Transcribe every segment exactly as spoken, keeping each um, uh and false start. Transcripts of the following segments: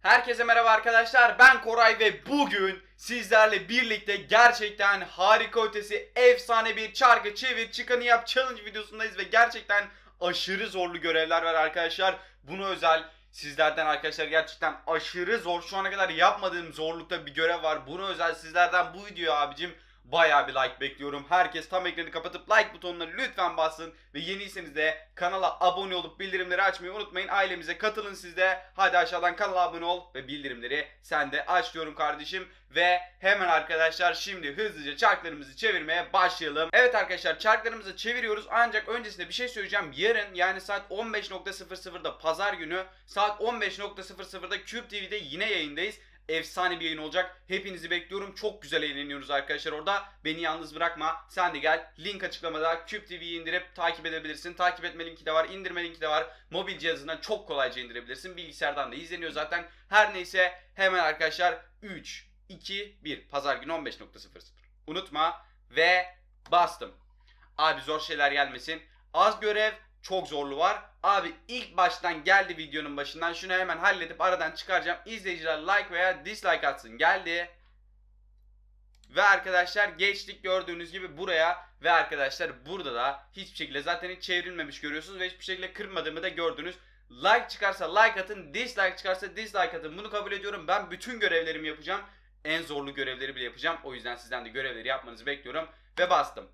Herkese merhaba arkadaşlar, ben Koray ve bugün sizlerle birlikte gerçekten harika ötesi efsane bir çarkı çevir çıkanı yap challenge videosundayız ve gerçekten aşırı zorlu görevler var arkadaşlar. Bunu özel sizlerden arkadaşlar gerçekten aşırı zor, şu ana kadar yapmadığım zorlukta bir görev var. Bunu özel sizlerden bu videoya abicim bayağı bir like bekliyorum. Herkes tam ekranı kapatıp like butonuna lütfen bassın. Ve yeniyseniz de kanala abone olup bildirimleri açmayı unutmayın. Ailemize katılın siz de. Hadi aşağıdan kanala abone ol ve bildirimleri sen de aç diyorum kardeşim. Ve hemen arkadaşlar şimdi hızlıca çarklarımızı çevirmeye başlayalım. Evet arkadaşlar, çarklarımızı çeviriyoruz. Ancak öncesinde bir şey söyleyeceğim. Yarın yani saat on beş nokta sıfır sıfırda pazar günü saat on beş nokta sıfır sıfırda Cube T V'de yine yayındayız. Efsane bir yayın olacak. Hepinizi bekliyorum. Çok güzel eğleniyoruz arkadaşlar orada. Beni yalnız bırakma. Sen de gel. Link açıklamada. Cube T V'yi indirip takip edebilirsin. Takip etme linki de var. İndirme linki de var. Mobil cihazından çok kolayca indirebilirsin. Bilgisayardan da izleniyor zaten. Her neyse hemen arkadaşlar üç, iki, bir. Pazar günü on beş nokta sıfır sıfır. Unutma ve bastım. Abi zor şeyler gelmesin. Az görev, çok zorlu var. Abi ilk baştan geldi videonun başından. Şunu hemen halledip aradan çıkaracağım. İzleyiciler like veya dislike atsın. Geldi. Ve arkadaşlar geçtik gördüğünüz gibi buraya. Ve arkadaşlar burada da hiçbir şekilde zaten hiç çevrilmemiş görüyorsunuz. Ve hiçbir şekilde kırmadığımı da gördünüz. Like çıkarsa like atın. Dislike çıkarsa dislike atın. Bunu kabul ediyorum. Ben bütün görevlerimi yapacağım. En zorlu görevleri bile yapacağım. O yüzden sizden de görevleri yapmanızı bekliyorum. Ve bastım.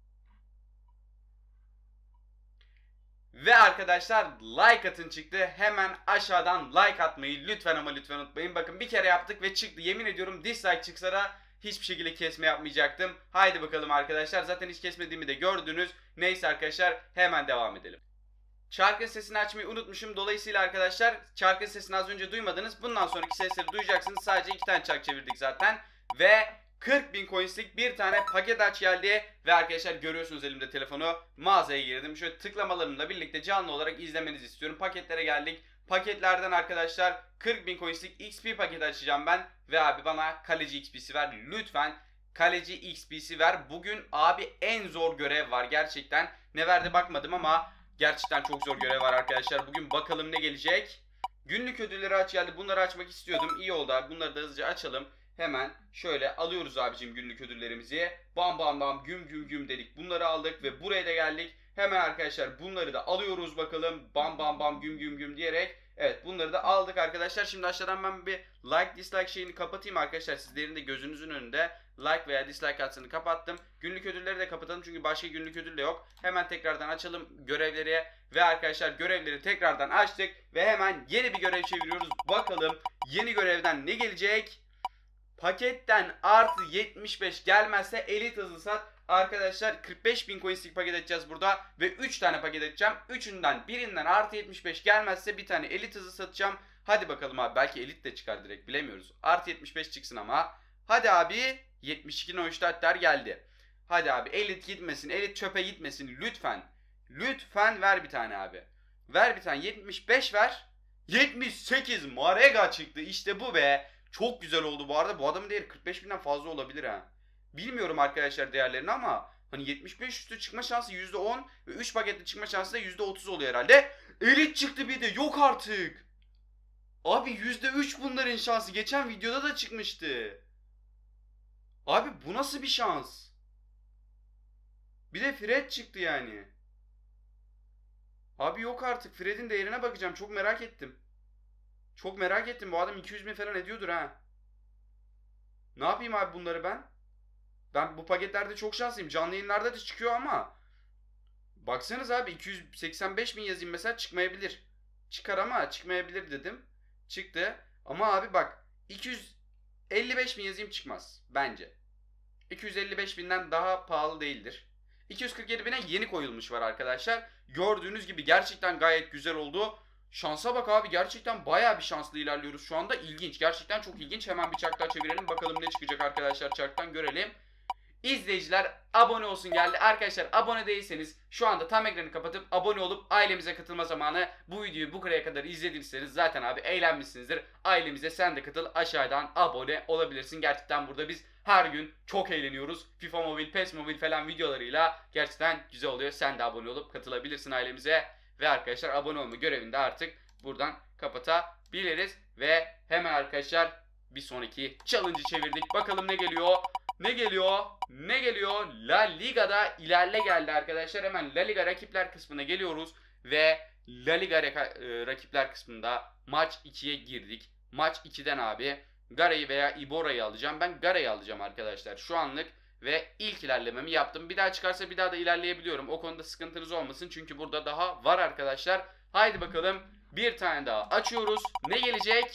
Ve arkadaşlar like atın çıktı. Hemen aşağıdan like atmayı lütfen ama lütfen unutmayın. Bakın bir kere yaptık ve çıktı. Yemin ediyorum dislike çıksa da hiçbir şekilde kesme yapmayacaktım. Haydi bakalım arkadaşlar. Zaten hiç kesmediğimi de gördünüz. Neyse arkadaşlar hemen devam edelim. Çarkın sesini açmayı unutmuşum. Dolayısıyla arkadaşlar çarkın sesini az önce duymadınız. Bundan sonraki sesleri duyacaksınız. Sadece iki tane çark çevirdik zaten. Ve kırk bin coinslik bir tane paket aç geldi. Ve arkadaşlar görüyorsunuz elimde telefonu. Mağazaya girdim. Şöyle tıklamalarımla birlikte canlı olarak izlemenizi istiyorum. Paketlere geldik. Paketlerden arkadaşlar kırk bin coinslik X P paketi açacağım ben. Ve abi bana kaleci X P'si ver. Lütfen kaleci X P'si ver. Bugün abi en zor görev var gerçekten. Ne verdi bakmadım ama gerçekten çok zor görev var arkadaşlar. Bugün bakalım ne gelecek. Günlük ödülleri aç geldi. Bunları açmak istiyordum. İyi oldu abi. Bunları da hızlıca açalım. Hemen şöyle alıyoruz abicim günlük ödüllerimizi. Bam bam bam güm güm güm dedik. Bunları aldık ve buraya da geldik. Hemen arkadaşlar bunları da alıyoruz bakalım. Bam bam bam güm güm güm diyerek. Evet bunları da aldık arkadaşlar. Şimdi aşağıdan ben bir like dislike şeyini kapatayım arkadaşlar. Sizlerin de gözünüzün önünde like veya dislike atsını kapattım. Günlük ödülleri de kapatalım çünkü başka günlük ödül de yok. Hemen tekrardan açalım görevleri. Ve arkadaşlar görevleri tekrardan açtık. Ve hemen yeni bir görev çeviriyoruz. Bakalım yeni görevden ne gelecek? Paketten artı yetmiş beş gelmezse elit hızlı sat. Arkadaşlar kırk beş bin coinslik paket edeceğiz burada. Ve üç tane paket edeceğim. Üçünden birinden artı yetmiş beş gelmezse bir tane elit hızlı satacağım. Hadi bakalım abi, belki elit de çıkar direkt, bilemiyoruz. Artı yetmiş beş çıksın ama. Hadi abi yetmiş iki Neustadtler geldi. Hadi abi elit gitmesin, elit çöpe gitmesin lütfen. Lütfen ver bir tane abi. Ver bir tane, yetmiş beş ver. yetmiş sekiz Marega çıktı, işte bu be. Çok güzel oldu bu arada. Bu adamın değeri kırk beş binden fazla olabilir ha. Bilmiyorum arkadaşlar değerlerini ama hani yetmiş beş üstü çıkma şansı yüzde on ve üç paketli çıkma şansı da yüzde otuz oluyor herhalde. Elit çıktı bir de, yok artık. Abi yüzde üç bunların şansı. Geçen videoda da çıkmıştı. Abi bu nasıl bir şans? Bir de Fred çıktı yani. Abi yok artık. Fred'in değerine bakacağım. Çok merak ettim. Çok merak ettim. Bu adam iki yüz bin falan ediyordur ha. Ne yapayım abi bunları ben? Ben bu paketlerde çok şanslıyım. Canlı yayınlarda da çıkıyor ama. Baksanız abi iki yüz seksen beş bin yazayım mesela, çıkmayabilir. Çıkar ama çıkmayabilir dedim. Çıktı. Ama abi bak iki yüz elli beş bin yazayım, çıkmaz. Bence. iki yüz elli beş binden daha pahalı değildir. iki yüz kırk yedi bine yeni koyulmuş var arkadaşlar. Gördüğünüz gibi gerçekten gayet güzel oldu. Şansa bak abi, gerçekten bayağı bir şanslı ilerliyoruz şu anda. İlginç, gerçekten çok ilginç. Hemen bir çark daha çevirelim bakalım ne çıkacak arkadaşlar, çarktan görelim. İzleyiciler abone olsun geldi. Arkadaşlar abone değilseniz şu anda tam ekranı kapatıp abone olup ailemize katılma zamanı. Bu videoyu bu buraya kadar izlediyseniz zaten abi eğlenmişsinizdir. Ailemize sen de katıl, aşağıdan abone olabilirsin. Gerçekten burada biz her gün çok eğleniyoruz. FIFA Mobile, PES Mobile falan videolarıyla gerçekten güzel oluyor. Sen de abone olup katılabilirsin ailemize. Ve arkadaşlar abone olma görevini de artık buradan kapatabiliriz. Ve hemen arkadaşlar bir sonraki challenge'ı çevirdik. Bakalım ne geliyor? Ne geliyor? Ne geliyor? La Liga'da ilerle geldi arkadaşlar. Hemen La Liga rakipler kısmına geliyoruz. Ve La Liga rakipler kısmında maç ikiye girdik. Maç ikiden abi Garay'ı veya Iborra'yı alacağım. Ben Garay'ı alacağım arkadaşlar şu anlık. Ve ilk ilerlememi yaptım. Bir daha çıkarsa bir daha da ilerleyebiliyorum. O konuda sıkıntınız olmasın. Çünkü burada daha var arkadaşlar. Haydi bakalım. Bir tane daha açıyoruz. Ne gelecek?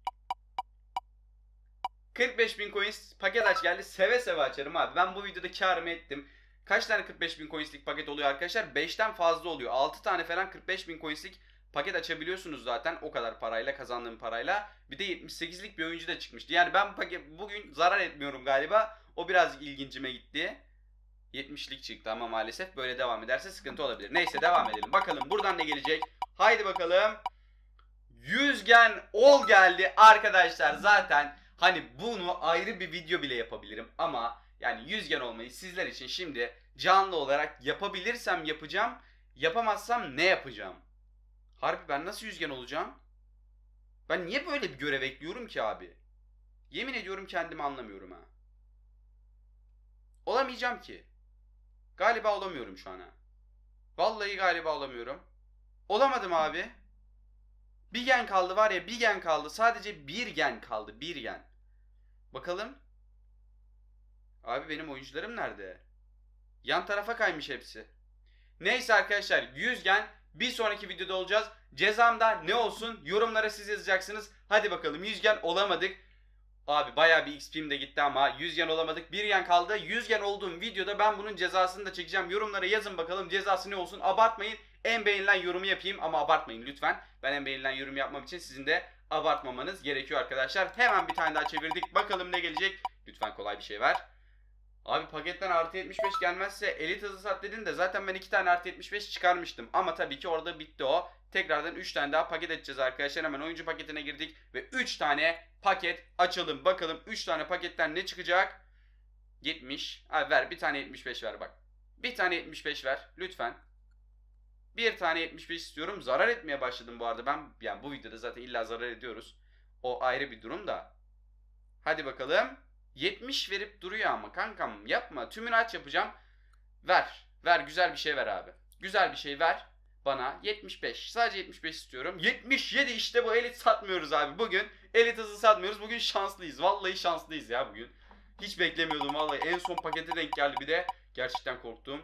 kırk beş bin coins paket aç geldi. Seve seve açarım abi. Ben bu videoda karımı ettim. Kaç tane kırk beş bin coinslik paket oluyor arkadaşlar? beşten fazla oluyor. altı tane falan kırk beş bin coinslik paket açabiliyorsunuz zaten. O kadar parayla, kazandığım parayla. Bir de yetmiş sekizlik bir oyuncu da çıkmıştı. Yani ben paket, bugün zarar etmiyorum galiba. O biraz ilgincime gitti. yetmişlik çıktı ama maalesef böyle devam ederse sıkıntı olabilir. Neyse devam edelim. Bakalım buradan ne gelecek? Haydi bakalım. Yüzgen ol geldi arkadaşlar. Zaten hani bunu ayrı bir video bile yapabilirim. Ama yani yüzgen olmayı sizler için şimdi canlı olarak yapabilirsem yapacağım. Yapamazsam ne yapacağım? Harbi ben nasıl yüzgen olacağım? Ben niye böyle bir görev ekliyorum ki abi? Yemin ediyorum kendimi anlamıyorum ha. Olamayacağım ki. Galiba olamıyorum şu an ha. Vallahi galiba olamıyorum. Olamadım abi. Bir gen kaldı var ya, bir gen kaldı. Sadece bir gen kaldı. Bir gen. Bakalım. Abi benim oyuncularım nerede? Yan tarafa kaymış hepsi. Neyse arkadaşlar, yüz gen bir sonraki videoda olacağız. Cezamda ne olsun yorumlara siz yazacaksınız. Hadi bakalım, yüz gen olamadık. Abi bayağı bir X P'm de gitti ama yüz gen olamadık. Bir gen kaldı. yüz gen olduğum videoda ben bunun cezasını da çekeceğim. Yorumlara yazın bakalım cezası ne olsun. Abartmayın. En beğenilen yorumu yapayım ama abartmayın lütfen. Ben en beğenilen yorum yapmam için sizin de abartmamanız gerekiyor arkadaşlar. Hemen bir tane daha çevirdik. Bakalım ne gelecek. Lütfen kolay bir şey ver. Abi paketten artı yetmiş beş gelmezse elit hızlı sat dedin de zaten ben iki tane artı yetmiş beş çıkarmıştım. Ama tabii ki orada bitti o. Tekrardan üç tane daha paket edeceğiz arkadaşlar. Hemen oyuncu paketine girdik ve üç tane paket açalım. Bakalım üç tane paketten ne çıkacak? yetmiş. Abi ver bir tane yetmiş beş ver bak. Bir tane yetmiş beş ver lütfen. Bir tane yetmiş beş istiyorum. Zarar etmeye başladım bu arada. Ben yani bu videoda zaten illa zarar ediyoruz. O ayrı bir durum da. Hadi bakalım. yetmiş verip duruyor ama kankam yapma. Tümünü aç yapacağım. Ver. Ver güzel bir şey ver abi. Güzel bir şey ver. Bana yetmiş beş. Sadece yetmiş beş istiyorum. yetmiş yedi işte bu, elit satmıyoruz abi. Bugün elit hızı satmıyoruz. Bugün şanslıyız. Vallahi şanslıyız ya bugün. Hiç beklemiyordum vallahi. En son pakete denk geldi bir de. Gerçekten korktum.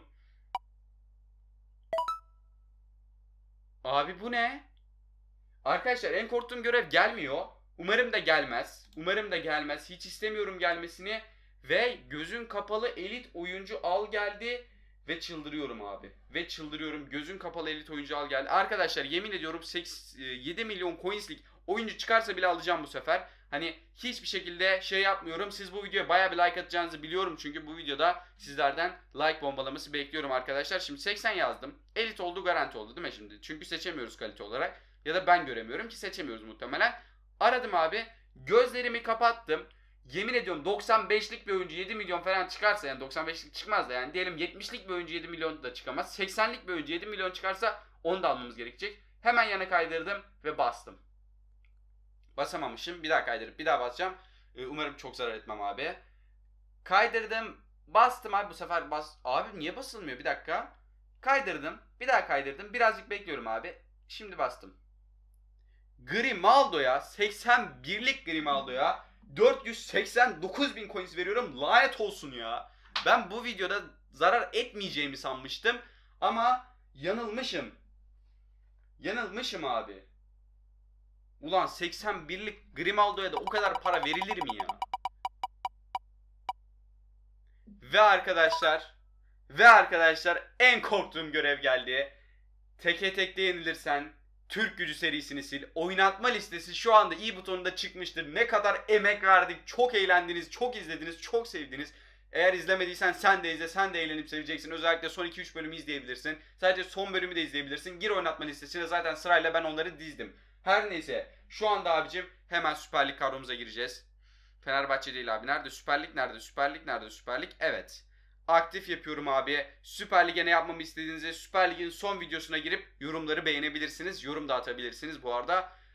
Abi bu ne? Arkadaşlar en korktuğum görev gelmiyor. Umarım da gelmez. Umarım da gelmez. Hiç istemiyorum gelmesini. Ve gözün kapalı elit oyuncu al geldi. Ve çıldırıyorum abi. Ve çıldırıyorum. Gözün kapalı elit oyuncu al geldi. Arkadaşlar yemin ediyorum yedi milyon coinslik oyuncu çıkarsa bile alacağım bu sefer. Hani hiçbir şekilde şey yapmıyorum. Siz bu videoya bayağı bir like atacağınızı biliyorum. Çünkü bu videoda sizlerden like bombalaması bekliyorum arkadaşlar. Şimdi seksen yazdım. Elit oldu, garanti oldu değil mi şimdi? Çünkü seçemiyoruz kalite olarak. Ya da ben göremiyorum ki seçemiyoruz muhtemelen. Aradım abi. Gözlerimi kapattım. Yemin ediyorum doksan beşlik bir oyuncu yedi milyon falan çıkarsa, yani doksan beşlik çıkmaz da yani diyelim yetmişlik bir oyuncu yedi milyon da çıkamaz. seksenlik bir oyuncu yedi milyon çıkarsa onu da almamız gerekecek. Hemen yana kaydırdım ve bastım. Basamamışım. Bir daha kaydırıp bir daha basacağım. Umarım çok zarar etmem abi. Kaydırdım. Bastım abi bu sefer bas. Abi niye basılmıyor? Bir dakika. Kaydırdım. Bir daha kaydırdım. Birazcık bekliyorum abi. Şimdi bastım. Grimaldo'ya, seksen birlik Grimaldo'ya dört yüz seksen dokuz bin coins veriyorum. Lanet olsun ya. Ben bu videoda zarar etmeyeceğimi sanmıştım. Ama yanılmışım. Yanılmışım abi. Ulan seksen birlik Grimaldo'ya da o kadar para verilir mi ya? Ve arkadaşlar, ve arkadaşlar en korktuğum görev geldi. Teke tekte yenilirsen Türk Gücü serisini sil. Oynatma listesi şu anda i butonunda çıkmıştır. Ne kadar emek verdik. Çok eğlendiniz, çok izlediniz, çok sevdiniz. Eğer izlemediysen sen de izle, sen de eğlenip seveceksin. Özellikle son iki üç bölümü izleyebilirsin. Sadece son bölümü de izleyebilirsin. Gir oynatma listesine, zaten sırayla ben onları dizdim. Her neyse şu anda abicim hemen Süper Lig kadromuza gireceğiz. Fenerbahçe değil abi. Nerede Süper Lig, nerede Süper Lig, nerede Süper Lig? Evet. Aktif yapıyorum abi. Süper Lig'e ne yapmamı istediğinizi Süper Lig'in son videosuna girip yorumları beğenebilirsiniz. Yorum da atabilirsiniz bu arada.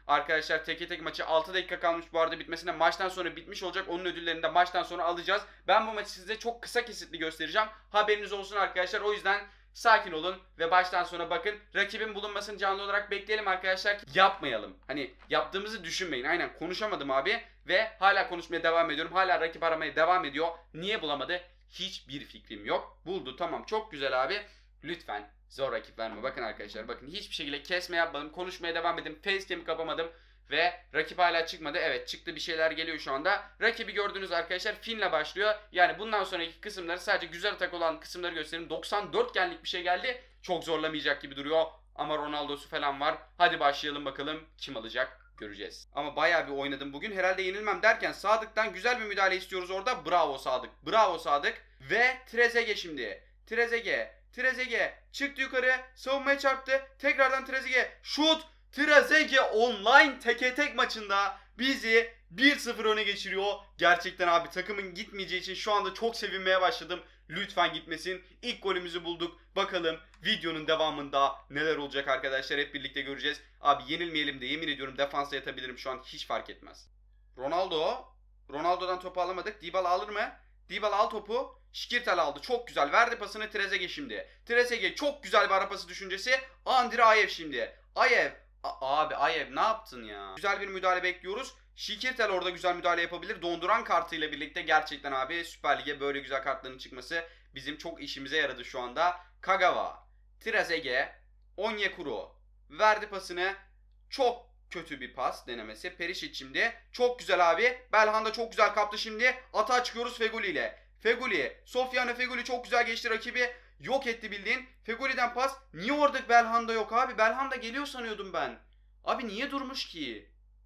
Arkadaşlar teke tek maçı altı dakika kalmış bu arada bitmesine. Maçtan sonra bitmiş olacak. Onun ödüllerini de maçtan sonra alacağız. Ben bu maçı size çok kısa kesitli göstereceğim. Haberiniz olsun arkadaşlar. O yüzden sakin olun ve baştan sona bakın. Rakibin bulunmasını canlı olarak bekleyelim arkadaşlar. Yapmayalım. Hani yaptığımızı düşünmeyin. Aynen konuşamadım abi. Ve hala konuşmaya devam ediyorum. Hala rakip aramaya devam ediyor. Niye bulamadı? Hiçbir fikrim yok. Buldu, tamam, çok güzel abi. Lütfen zor rakip verme. Bakın arkadaşlar, bakın hiçbir şekilde kesme yapmadım. Konuşmaya devam edin. Facecam'i kapamadım. Ve rakip hala çıkmadı. Evet, çıktı, bir şeyler geliyor şu anda. Rakibi gördüğünüz arkadaşlar Fin'le başlıyor. Yani bundan sonraki kısımları sadece güzel atak olan kısımları göstereyim. doksan dört genlik bir şey geldi. Çok zorlamayacak gibi duruyor. Ama Ronaldo'su falan var. Hadi başlayalım bakalım. Kim alacak? Göreceğiz. Ama bayağı bir oynadım bugün. Herhalde yenilmem derken Sadık'tan güzel bir müdahale istiyoruz orada. Bravo Sadık. Bravo Sadık. Ve Trezeguet şimdi. Trezeguet. Trezeguet çıktı yukarı. Savunmaya çarptı. Tekrardan Trezeguet. Şut. Trezeguet online teke tek maçında bizi bir sıfır öne geçiriyor. Gerçekten abi takımın gitmeyeceği için şu anda çok sevinmeye başladım. Lütfen gitmesin. İlk golümüzü bulduk. Bakalım videonun devamında neler olacak arkadaşlar, hep birlikte göreceğiz. Abi yenilmeyelim de, yemin ediyorum defansa yatabilirim şu an, hiç fark etmez. Ronaldo. Ronaldo'dan topu alamadık. Dybala alır mı? Dybala al topu. Şikirtel aldı. Çok güzel. Verdi pasını Trezeguet şimdi. Trezeguet çok güzel bir ara pası düşüncesi. Andri Ayev şimdi. Ayev. A abi Ayev ne yaptın ya? Güzel bir müdahale bekliyoruz. Şikirtel orada güzel müdahale yapabilir. Donduran kartıyla birlikte gerçekten abi Süper Lig'e böyle güzel kartların çıkması bizim çok işimize yaradı şu anda. Kagawa. Trezeguet. Onyekuru. Verdi pasını. Çok kötü bir pas denemesi. Perisic şimdi. Çok güzel abi. Belhanda çok güzel kaptı şimdi. Atağa çıkıyoruz Feguli ile. Feguli. Sofyan Feguli çok güzel geçti rakibi. Yok etti bildiğin. Feguli'den pas. Niye orada Belhanda yok abi? Belhanda geliyor sanıyordum ben. Abi niye durmuş ki?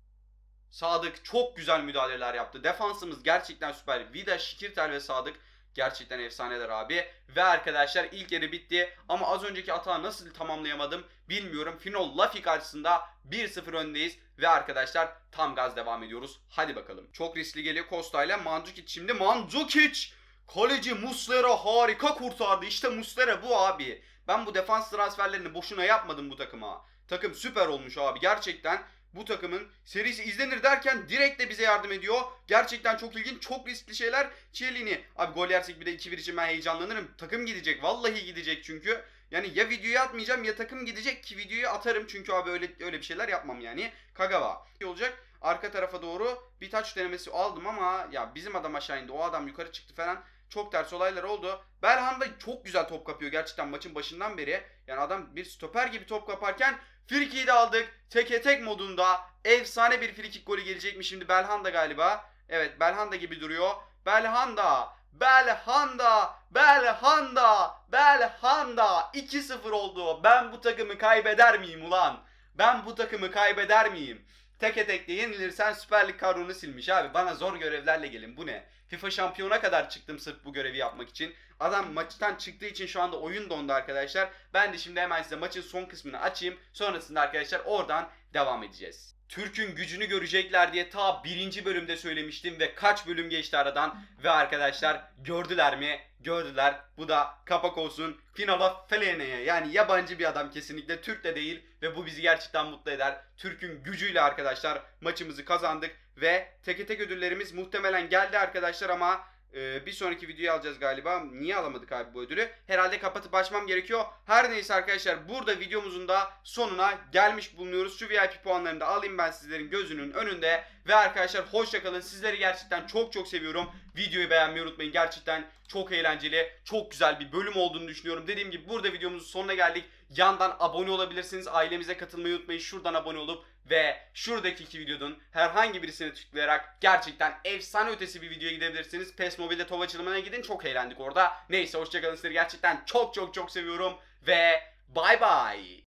Sadık çok güzel müdahaleler yaptı. Defansımız gerçekten süper. Vida, Şikirtel ve Sadık gerçekten efsaneler abi. Ve arkadaşlar ilk yarı bitti. Ama az önceki atağı nasıl tamamlayamadım bilmiyorum. Finol Lafi karşısında bir sıfır öndeyiz. Ve arkadaşlar tam gaz devam ediyoruz. Hadi bakalım. Çok riskli geliyor Costa ile. Mandzukic şimdi. Mandzukic! Kaleci Muslera harika kurtardı. İşte Muslera bu abi. Ben bu defans transferlerini boşuna yapmadım bu takıma. Takım süper olmuş abi. Gerçekten bu takımın serisi izlenir derken direkt de bize yardım ediyor. Gerçekten çok ilginç, çok riskli şeyler. Chiellini. Abi gol yersek bir de iki bir için ben heyecanlanırım. Takım gidecek. Vallahi gidecek çünkü. Yani ya videoyu atmayacağım ya takım gidecek ki videoyu atarım. Çünkü abi öyle öyle bir şeyler yapmam yani. Kagawa olacak. Arka tarafa doğru bir touch denemesi aldım ama ya bizim adam aşağı indi. O adam yukarı çıktı falan. Çok ters olaylar oldu. Belhanda çok güzel top kapıyor gerçekten maçın başından beri. Yani adam bir stoper gibi top kaparken frikiyi de aldık. Teke tek modunda efsane bir frikik golü gelecek mi şimdi? Belhanda galiba. Evet, Belhanda gibi duruyor. Belhanda. Belhanda. Belhanda. Belhanda. iki sıfır oldu. Ben bu takımı kaybeder miyim ulan? Ben bu takımı kaybeder miyim? Teke tekte yenilirsen Süper Lig kadronu silmiş abi. Bana zor görevlerle gelin. Bu ne? FIFA şampiyona kadar çıktım sırf bu görevi yapmak için. Adam maçtan çıktığı için şu anda oyun dondu arkadaşlar. Ben de şimdi hemen size maçın son kısmını açayım. Sonrasında arkadaşlar oradan devam edeceğiz. Türk'ün gücünü görecekler diye ta birinci bölümde söylemiştim ve kaç bölüm geçti aradan. Ve arkadaşlar gördüler mi? Gördüler. Bu da kapak olsun. Finala Felene'ye, yani yabancı bir adam kesinlikle, Türk de değil ve bu bizi gerçekten mutlu eder. Türk'ün gücüyle arkadaşlar maçımızı kazandık ve teke tek ödüllerimiz muhtemelen geldi arkadaşlar ama e, bir sonraki videoyu alacağız galiba. Niye alamadık abi bu ödülü? Herhalde kapatıp açmam gerekiyor. Her neyse arkadaşlar, burada videomuzun da sonuna gelmiş bulunuyoruz. Şu V I P puanlarını da alayım ben sizlerin gözünün önünde. Ve arkadaşlar hoşça kalın. Sizleri gerçekten çok çok seviyorum. Videoyu beğenmeyi unutmayın. Gerçekten çok eğlenceli, çok güzel bir bölüm olduğunu düşünüyorum. Dediğim gibi burada videomuzun sonuna geldik. Yandan abone olabilirsiniz. Ailemize katılmayı unutmayın. Şuradan abone olup ve şuradaki iki videonun herhangi birisine tıklayarak gerçekten efsane ötesi bir videoya gidebilirsiniz. PES Mobile'de top açılımına gidin. Çok eğlendik orada. Neyse hoşçakalın. Sizleri gerçekten çok çok çok seviyorum ve bye bye.